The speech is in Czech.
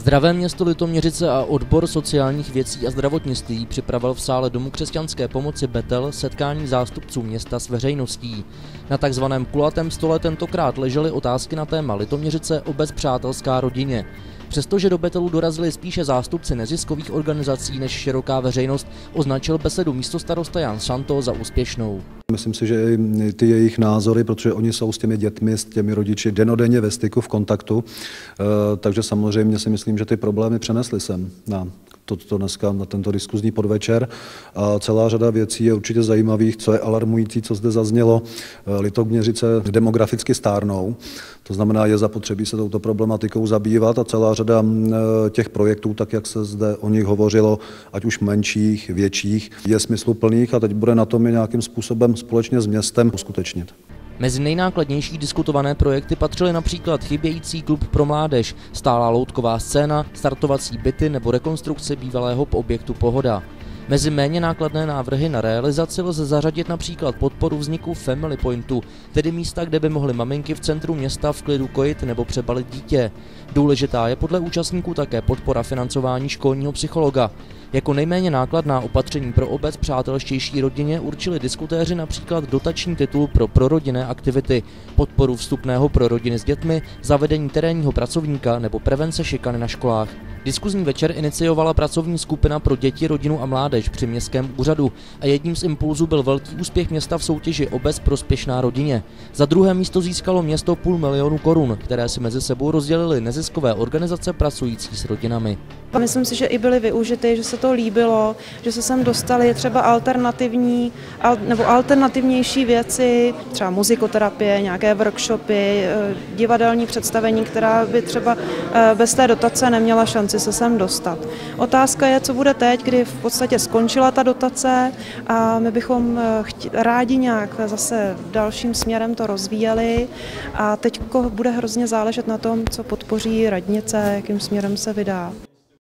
Zdravé město Litoměřice a odbor sociálních věcí a zdravotnictví připravil v sále Domu křesťanské pomoci Betel setkání zástupců města s veřejností. Na takzvaném kulatém stole tentokrát ležely otázky na téma Litoměřice, obec přátelská rodině. Přestože do Betelu dorazili spíše zástupci neziskových organizací než široká veřejnost, označil besedu místostarosta Jan Šanto za úspěšnou. Myslím si, že i ty jejich názory, protože oni jsou s těmi dětmi, s těmi rodiči dennodenně ve styku, v kontaktu, takže samozřejmě si myslím, že ty problémy přenesli sem na dneska, na tento diskuzní podvečer. A celá řada věcí je určitě zajímavých, co je alarmující, co zde zaznělo. Litoměřice demograficky stárnou, to znamená, je zapotřebí se touto problematikou zabývat a celá řada těch projektů, tak jak se zde o nich hovořilo, ať už menších, větších, je smysluplných a teď bude na tom je nějakým způsobem společně s městem uskutečnit. Mezi nejnákladnější diskutované projekty patřily například chybějící klub pro mládež, stálá loutková scéna, startovací byty nebo rekonstrukce bývalého objektu Pohoda. Mezi méně nákladné návrhy na realizaci lze zařadit například podporu vzniku Family Pointu, tedy místa, kde by mohly maminky v centru města v klidu kojit nebo přebalit dítě. Důležitá je podle účastníků také podpora financování školního psychologa. Jako nejméně nákladná opatření pro obec přátelštější rodině určili diskutéři například dotační titul pro prorodinné aktivity, podporu vstupného pro rodiny s dětmi, zavedení terénního pracovníka nebo prevence šikany na školách. Diskuzní večer iniciovala pracovní skupina pro děti, rodinu a mládež při městském úřadu a jedním z impulzů byl velký úspěch města v soutěži Obec prospěšná rodině. Za druhé místo získalo město 500 000 korun, které si mezi sebou rozdělily neziskové organizace pracující s rodinami. Myslím si, že i byly využity, že se to líbilo, že se sem dostaly třeba alternativní nebo alternativnější věci, třeba muzikoterapie, nějaké workshopy, divadelní představení, která by třeba bez té dotace neměla šanci se sem dostat. Otázka je, co bude teď, kdy v podstatě skončila ta dotace a my bychom rádi nějak zase dalším směrem to rozvíjeli a teď bude hrozně záležet na tom, co podpoří radnice, jakým směrem se vydá.